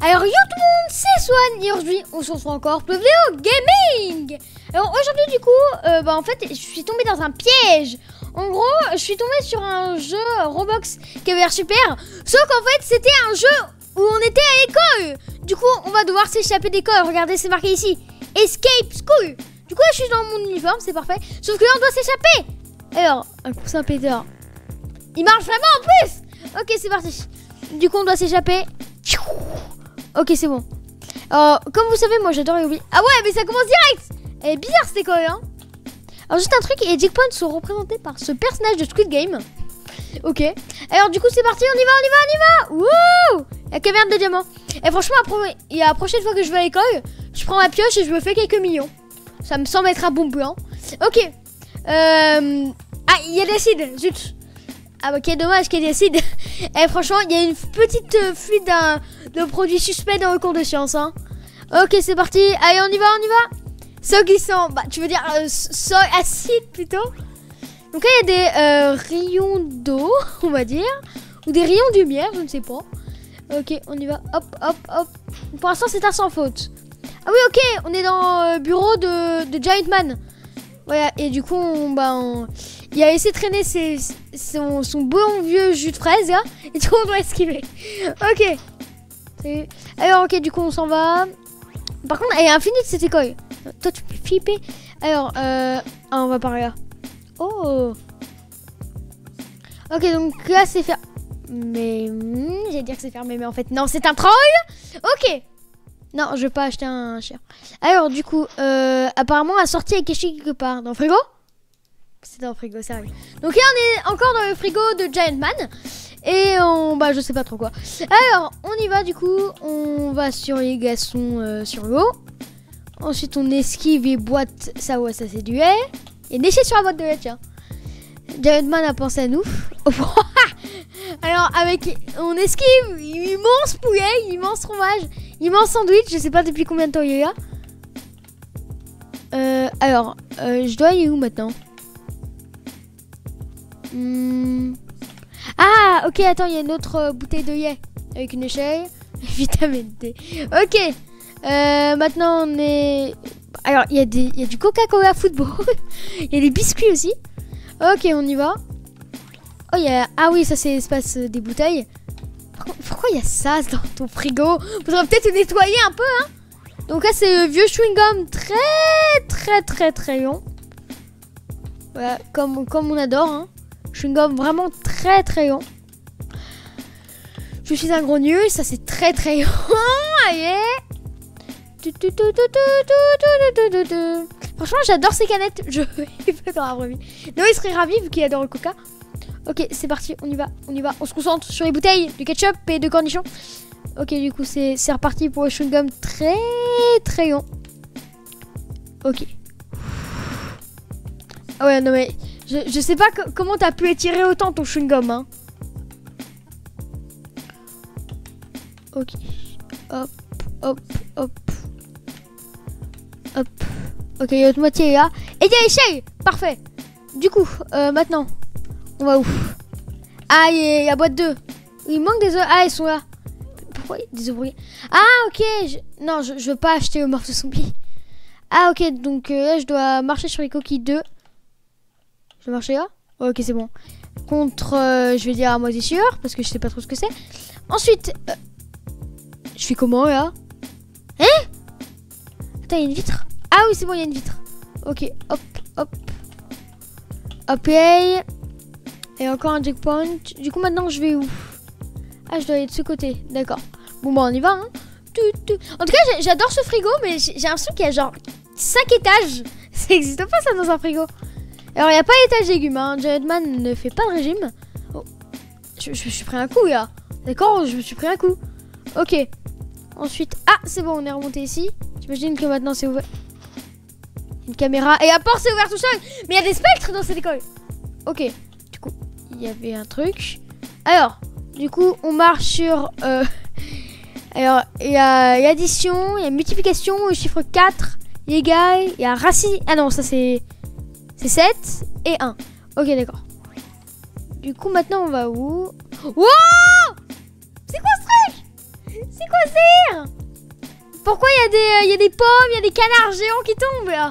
Alors yo tout le monde, c'est Swan et aujourd'hui on se retrouve encore pour le vidéo gaming. Alors aujourd'hui du coup, en fait je suis tombée dans un piège. En gros, je suis tombée sur un jeu Roblox qui avait l'air super. Sauf qu'en fait c'était un jeu où on était à l'école. Du coup on va devoir s'échapper d'école. Regardez, c'est marqué ici, Escape School. Du coup là, je suis dans mon uniforme, c'est parfait. Sauf que là on doit s'échapper. Alors, un coussin péteur. Il marche vraiment en plus. Ok, c'est parti. Du coup on doit s'échapper. Ok, c'est bon. Alors, comme vous savez, moi j'adore les oublis. Ah ouais, mais ça commence direct. Elle est bizarre cette école, hein. Alors juste un truc, les checkpoints sont représentés par ce personnage de Squid Game. Ok. Alors du coup c'est parti, on y va. Wouh, la caverne de diamants. Et franchement, la prochaine fois que je vais à l'école, je prends ma pioche et je me fais quelques millions. Ça me semble être un bon plan. Ok. Ah, il y a de l'acide, zut. Ah ok, dommage qu'il y ait de l'acide. Et franchement, il y a une petite fuite de produits suspects dans le cours de sciences, hein. Ok, c'est parti. Allez, on y va. Sol glissant. Bah, tu veux dire sol acide plutôt. Donc là, il y a des rayons d'eau, on va dire. Ou des rayons de lumière, je ne sais pas. Ok, on y va. Hop. Pour l'instant, c'est un sans faute. Ah oui, ok, on est dans le bureau de Giant Man. Voilà, et du coup, il a laissé traîner son bon vieux jus de fraise, là. Et du coup, on doit esquiver. Ok. Alors, ok, du coup, on s'en va. Par contre, elle est infinie cette école. Toi, tu peux flipper. Alors, on va par là. Oh. Ok, donc là, c'est fermé. Mais, j'allais dire que c'est fermé, mais en fait, non, c'est un troll. Ok. Non, je vais pas acheter un chien. Alors, du coup, apparemment, la sortie est cachée quelque part. Dans le frigo? C'est dans le frigo, sérieux. Donc là, on est encore dans le frigo de Giant Man. Et je sais pas trop quoi. Alors, on y va, du coup. On va sur les glaçons sur l'eau. Ensuite, on esquive les boîtes. Ça, ouais, ça, c'est du lait. Il y a des déchets sur la boîte de lait, tiens. Giant Man a pensé à nous. Alors, on esquive immense poulet, immense fromage, immense sandwich. Je sais pas depuis combien de temps il est là. Je dois aller où maintenant? Ah, ok, attends, il y a une autre bouteille de lait avec une échelle. Vitamine D. Ok. Maintenant, on est... Alors, il y a du Coca-Cola football. Il y a des biscuits aussi. Ok, on y va. Oh, ah oui, ça c'est l'espace des bouteilles. Pourquoi il y a ça dans ton frigo? Faudrait peut-être le nettoyer un peu, hein. Donc là, c'est le vieux chewing-gum très long. Voilà, comme on adore, hein. Chewing-gum vraiment très long. Je suis un gros nul, ça c'est très long. Allez. Franchement, j'adore ces canettes. Je vais dans la vraie vie. Non, il serait ravi vu qu'il adore le coca. Ok, c'est parti, on y va. On se concentre sur les bouteilles de ketchup et de cornichons. Ok, du coup, c'est reparti pour le chewing-gum très long. Ok. Ah ouais, non mais, je sais pas comment t'as pu étirer autant ton chewing-gum, hein. Ok. Hop. Ok, l'autre moitié est là. Et il y a l'échelle. Parfait. Du coup, maintenant, on va où? Ah, il y a la boîte 2. Il manque des œufs. Ah, ils sont là. Pourquoi des œufs brûlés? Ah, ok. Non, je veux pas acheter le morceau zombie. Ah, ok. Donc là, je dois marcher sur les coquilles 2. Je dois marcher là? Ok, c'est bon. Contre, je vais dire à moisissure, parce que je sais pas trop ce que c'est. Ensuite, je fais comment là? Hein? Attends, il y a une vitre. Ah oui, c'est bon, il y a une vitre. Ok, hop, play. Et encore un checkpoint. Du coup, maintenant, je vais où? Ah, je dois aller de ce côté. D'accord. Bon, on y va, hein. En tout cas, j'adore ce frigo, mais j'ai l'impression qu'il y a genre 5 étages. Ça n'existe pas, ça, dans un frigo. Alors, il n'y a pas l'étage légumes, hein. Giant Man ne fait pas de régime. Oh. Je me suis pris un coup, là. D'accord, je me suis pris un coup. Ok. Ensuite, ah, c'est bon, on est remonté ici. J'imagine que maintenant, c'est ouvert. Une caméra. Et la porte s'est ouverte tout seul. Mais il y a des spectres dans cette école. Ok. Du coup, il y avait un truc. Alors, du coup, on marche sur... Alors, il y a l'addition, il y a multiplication, le chiffre 4, égal, il y a racine... Ah non, ça c'est 7 et 1. Ok, d'accord. Du coup, maintenant, on va où? Wow! C'est quoi ce truc? C'est quoi ce délire? Pourquoi il y a des pommes, il y a des canards géants qui tombent là?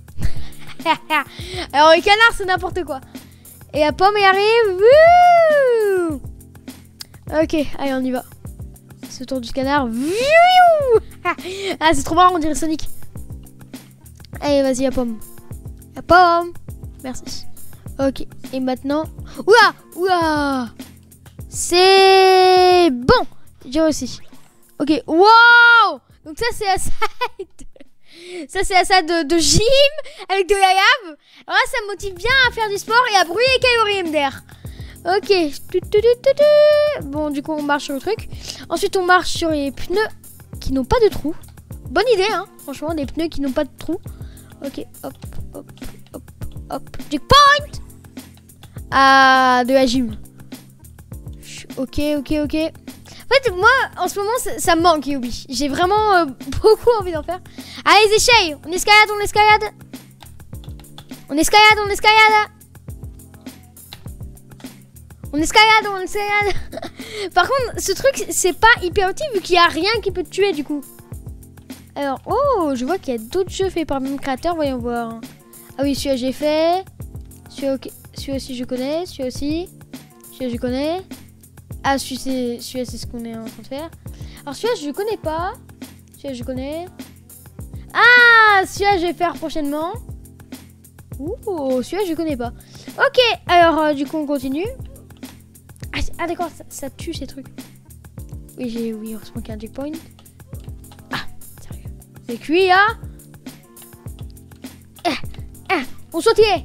Alors les canards c'est n'importe quoi. Et la pomme elle arrive. Wouh. Ok, allez on y va. C'est le tour du canard. Ah c'est trop marrant, on dirait Sonic. Allez vas-y la pomme. La pomme. Merci. Ok, et maintenant... Ouah. Ouah. C'est bon. J'ai réussi. Ok, wow. Donc ça c'est la salle. Ça c'est la salle de gym avec de la lave. Alors là ça me motive bien à faire du sport et à brûler les calories MDR. Ok. Bon du coup on marche sur le truc. Ensuite on marche sur les pneus qui n'ont pas de trous. Bonne idée hein. Franchement des pneus qui n'ont pas de trous. Ok hop hop hop hop. Checkpoint. Ah de la gym. Ok. En fait, moi, en ce moment, ça me manque, Yobi. J'ai vraiment beaucoup envie d'en faire. Allez, les échelles. On escalade. Par contre, ce truc, c'est pas hyper utile vu qu'il y a rien qui peut te tuer, du coup. Alors, oh, je vois qu'il y a d'autres jeux faits par le même créateur. Voyons voir. Ah oui, celui-là, j'ai fait. Celui-là, okay. Celui-là aussi, je connais. Celui-là aussi. Celui-là, je connais. Ah, celui-là, c'est ce qu'on est en train de faire. Alors, celui-là, je connais pas. Celui-là, je connais. Ah, celui-là, je vais faire prochainement. Ouh, celui-là, je connais pas. Ok, alors, du coup, on continue. Ah d'accord, ça tue ces trucs. Oui, heureusement qu'il y a un checkpoint. Ah, sérieux. Avec lui, là. On sautillait.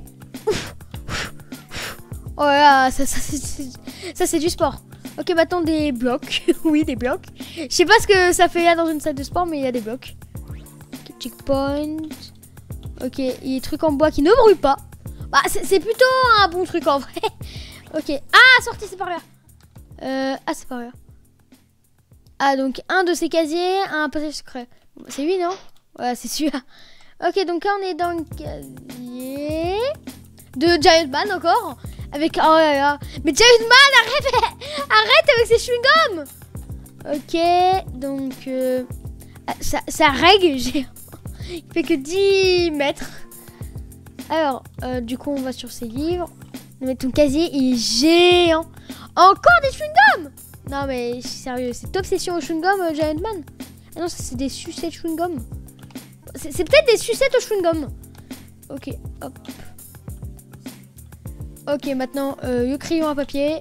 Oh là, ça c'est du sport. Ok, maintenant des blocs. Oui, des blocs. Je sais pas ce que ça fait là dans une salle de sport, mais il y a des blocs. Okay, checkpoint. Ok, il y a des trucs en bois qui ne brûlent pas. Bah, c'est plutôt un bon truc en vrai. Ok. Ah, sortie, c'est par là. C'est par là. Ah, donc un de ces casiers, un passage secret. C'est lui, non? Ouais, c'est celui-là. Ok, donc là, on est dans le casier de Giant Man encore. Avec... Oh là là. Mais Giant Man, arrête avec ses chewing-gums. Ok, donc... ça règle, il fait que 10 mètres. Alors, du coup, on va sur ces livres. Mais ton casier, il est géant. Encore des chewing-gums. Non, mais sérieux, cette obsession au chewing-gum, Giant Man. Ah non, ça, c'est des sucettes chewing-gum. C'est peut-être des sucettes au chewing-gum. Ok, hop. Ok, maintenant, le crayon à papier.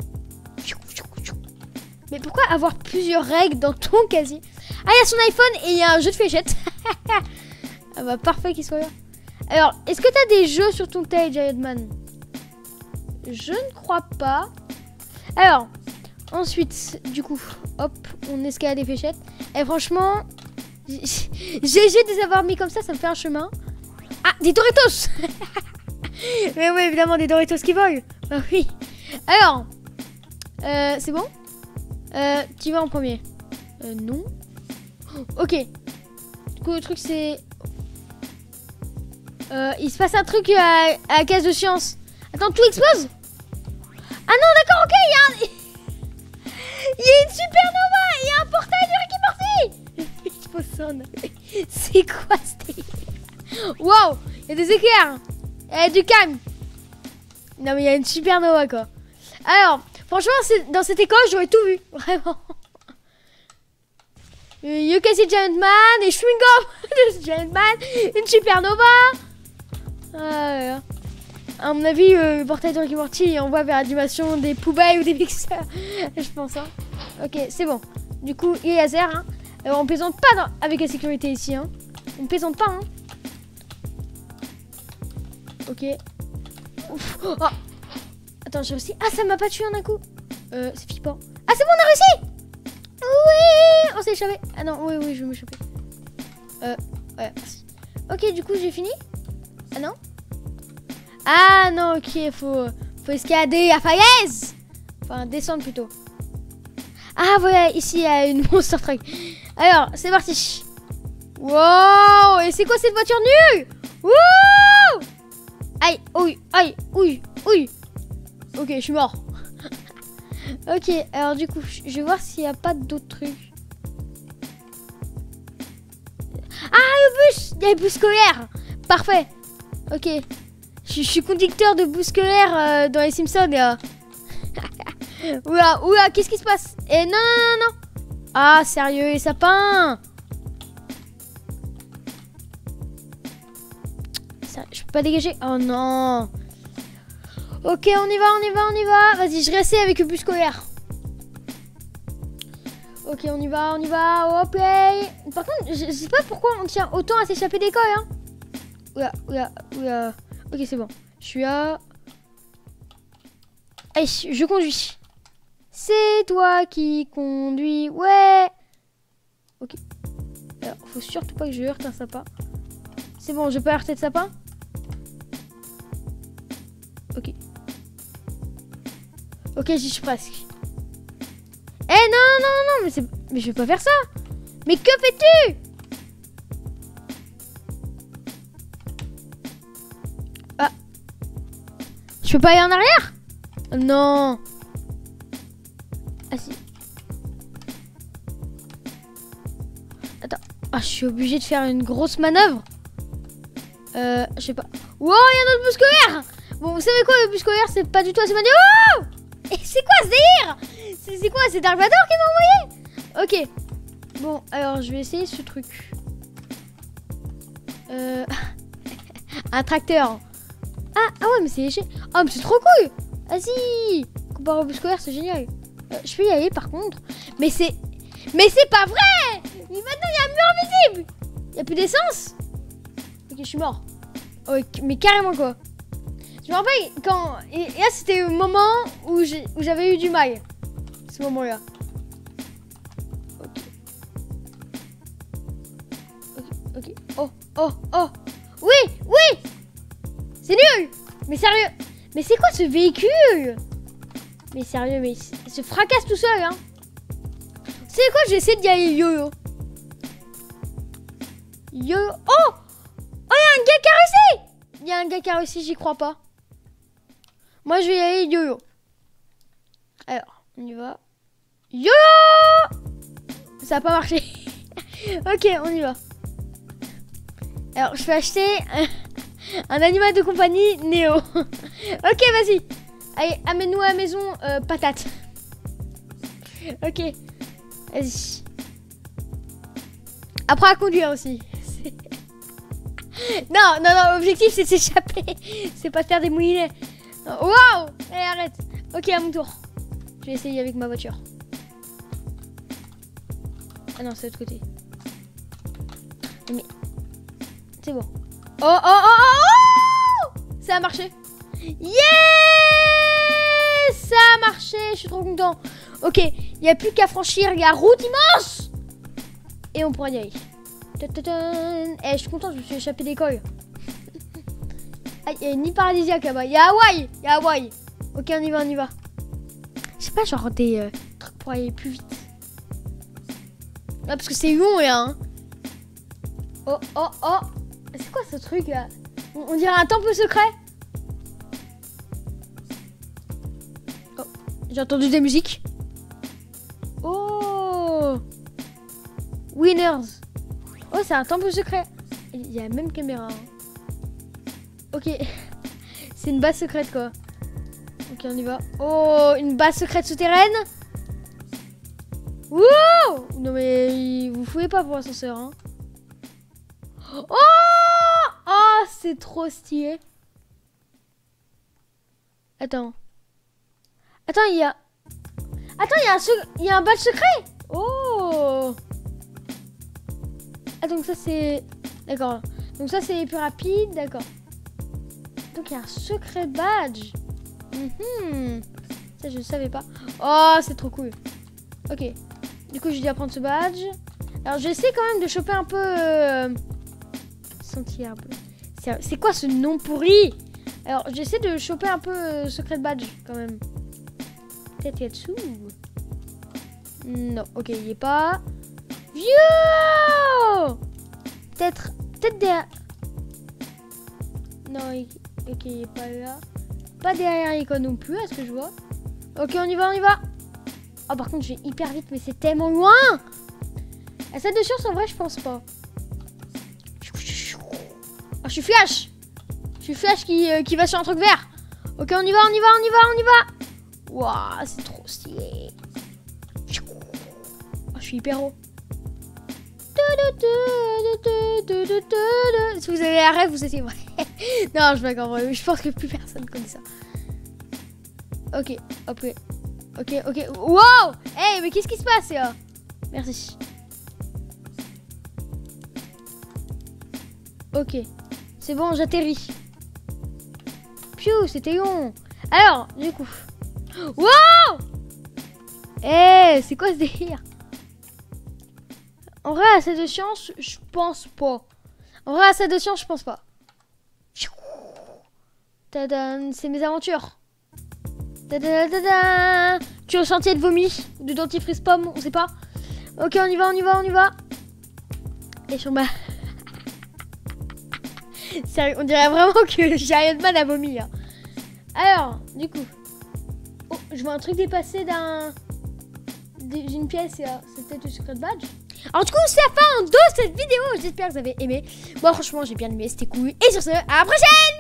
Mais pourquoi avoir plusieurs règles dans ton casier? Ah, il y a son iPhone et il y a un jeu de fléchettes. Ah bah, parfait qu'il soit là. Alors, est-ce que t'as des jeux sur ton tel, Giant Man? Je ne crois pas. Alors, ensuite, du coup, hop, on escalade des fléchettes. Et franchement, GG de les avoir mis comme ça me fait un chemin. Ah, des Doritos. Mais oui, évidemment, des Doritos qui volent. Bah oui. Alors, c'est bon? Tu vas en premier? Non. Ok. Du coup, le truc, c'est... il se passe un truc à la case de science. Attends, tout explose? Ah non, d'accord, ok, il y a une supernova, il y a un portail de Rick et Morty. Il faut sonne. C'est quoi ce délire? Waouh, il y a des éclairs. Il y a du calme. Non mais il y a une supernova quoi. Alors, franchement, dans cette école, j'aurais tout vu, vraiment. Yukasi Giant Man, et chewing-gum de Giant Man, une supernova. À mon avis, le portail de Rick et Morty envoie vers la dimension des poubelles ou des mixeurs. Je pense. Hein. Ok, c'est bon. Du coup, il est laser. Hein. On plaisante pas avec la sécurité ici. Hein. On plaisante pas. Hein. Ok. Ouf. Oh. Attends, j'ai réussi. Ah, ça m'a pas tué en un coup. C'est flippant. Ah, c'est bon, on a réussi. Oui, on s'est échappé. Ah non, oui, je vais m'échapper. Ouais, merci. Ok, du coup, j'ai fini. Ah non? Ah non, ok, faut escalader la falaise. Enfin, descendre plutôt. Ah voilà, ici il y a une monster truck. Alors, c'est parti. Wow, et c'est quoi cette voiture nulle? Wouh! Aïe, ouille. Ok, je suis mort. Ok, alors du coup, je vais voir s'il n'y a pas d'autres trucs. bus. Il y a les bus scolaires. Parfait. Ok. Je suis conducteur de bus scolaire dans les Simpsons, gars. Oula, qu'est-ce qui se passe? Eh, non. Ah, sérieux, les sapins. Ça, je peux pas dégager. Oh non. Ok, on y va. Vas-y, je reste avec le bus scolaire. Ok, on y va. Hop, play. Par contre, je sais pas pourquoi on tient autant à s'échapper d'école, hein. Oula. Ok, c'est bon. Je suis à... Allez, je conduis. C'est toi qui conduis. Ouais. Ok. Alors, faut surtout pas que je heurte un sapin. C'est bon, je peux heurter de sapin. Ok. Ok, j'y suis presque. Eh non, mais je vais pas faire ça. Mais que fais-tu? Ah. Je peux pas aller en arrière? Non. Ah si. Attends. Ah, je suis obligée de faire une grosse manœuvre. Je sais pas. Wow, il y a un autre bus scolaire. Bon, vous savez quoi, le bus scolaire, c'est pas du tout assez mal. Oh! Et c'est quoi ce délire? C'est quoi? C'est Dark Vador qui m'a envoyé? Ok. Bon, alors je vais essayer ce truc. Un tracteur. Ah ouais, mais c'est léger. Ah, mais c'est trop cool. Vas-y. Comparé au bus scolaire, c'est génial. Je peux y aller par contre. Mais c'est pas vrai. Mais maintenant, il y a un mur invisible. Il y a plus d'essence. Ok, je suis mort. Ok, mais carrément quoi. Je me rappelle quand... Et là, c'était le moment où j'avais eu du mal. Ce moment-là. Ok. Oh. Oui. C'est nul. Mais sérieux. Mais c'est quoi ce véhicule? Mais sérieux, mais il se fracasse tout seul, hein. C'est quoi? J'ai essayé d'y aller yo-yo. Oh, il y a un gars qui a réussi. Il y a un gars qui a réussi, j'y crois pas. Moi, je vais y aller yo-yo. Alors, on y va. Yo-yo. Ça a pas marché. Ok, on y va. Alors, je vais acheter un animal de compagnie, Néo. Ok, vas-y. Allez, amène-nous à la maison, patate. Ok, vas-y. Apprends à conduire aussi. Non, l'objectif c'est de s'échapper. C'est pas de faire des moulinets. Waouh! Allez, arrête. Ok, à mon tour. Je vais essayer avec ma voiture. Ah non, c'est de l'autre côté. Mais... C'est bon. Oh! Ça a marché. Yes! Ça a marché. Je suis trop content. Ok, il n'y a plus qu'à franchir la route immense. Et on pourra y aller. Eh, je suis content, je me suis échappé d'école. Ah, il y a une île paradisiaque là-bas. Il y a Hawaï. Ok, on y va. Je sais pas, genre des trucs pour aller plus vite. Là, parce que c'est long, là. Hein. Oh. C'est quoi ce truc là? On dirait un temple secret. Oh, j'ai entendu des musiques. Oh. Winners. Oh, c'est un temple secret. Il y a la même caméra. Hein. Ok. C'est une base secrète, quoi. Ok, on y va. Oh, une base secrète souterraine. Wow! Non, mais vous foutez pas pour l'ascenseur, hein. Oh, c'est trop stylé. Attends, il y a... il y a un badge secret. Oh. Ah, donc ça c'est... D'accord. Donc ça c'est plus rapide, d'accord. Donc il y a un secret badge. Ça je ne savais pas. Oh, c'est trop cool. Ok. Du coup, je dois prendre ce badge. Alors, j'essaie quand même de choper un peu... Sentier un peu. C'est quoi ce nom pourri? Alors, j'essaie de choper un peu secret badge quand même. Peut-être qu'il y a dessous. Non, ok, il n'y est pas. Yo! Peut-être derrière. Non, ok, il n'est pas là. Pas derrière l'icône non plus, à ce que je vois. Ok, on y va. Oh, par contre, je vais hyper vite, mais c'est tellement loin. La salle de science, en vrai, je pense pas. Du coup, je Ah, je suis Flash. Je suis Flash qui va sur un truc vert. Ok, on y va, on y va, on y va, on y va. Waouh, c'est trop stylé. Oh, je suis hyper haut. Si vous avez la rêve, vous étiez vrai. Non, je blague en vrai. Je pense que plus personne connaît ça. Ok, ok. Ok, ok. Wow! Hey, mais qu'est-ce qui se passe là? Merci. Ok. C'est bon, j'atterris. Piou, c'était long. Alors, du coup. Wow! Eh, c'est quoi ce délire? En vrai, assez de science, je pense pas. En vrai, assez de science, je pense pas. Tadam, c'est mes aventures. Tadam. Tu es au sentier de vomi, de dentifrice pomme, on sait pas. Ok, on y va, on y va, on y va. Et sur ma... Sérieux, on dirait vraiment que Giant Man a vomi. Hein. Alors, du coup... Oh, je vois un truc dépassé d'une pièce, c'est peut-être le secret badge. Alors du coup, c'est la fin de cette vidéo. J'espère que vous avez aimé. Moi, franchement, j'ai bien aimé, c'était cool. Et sur ce, à la prochaine!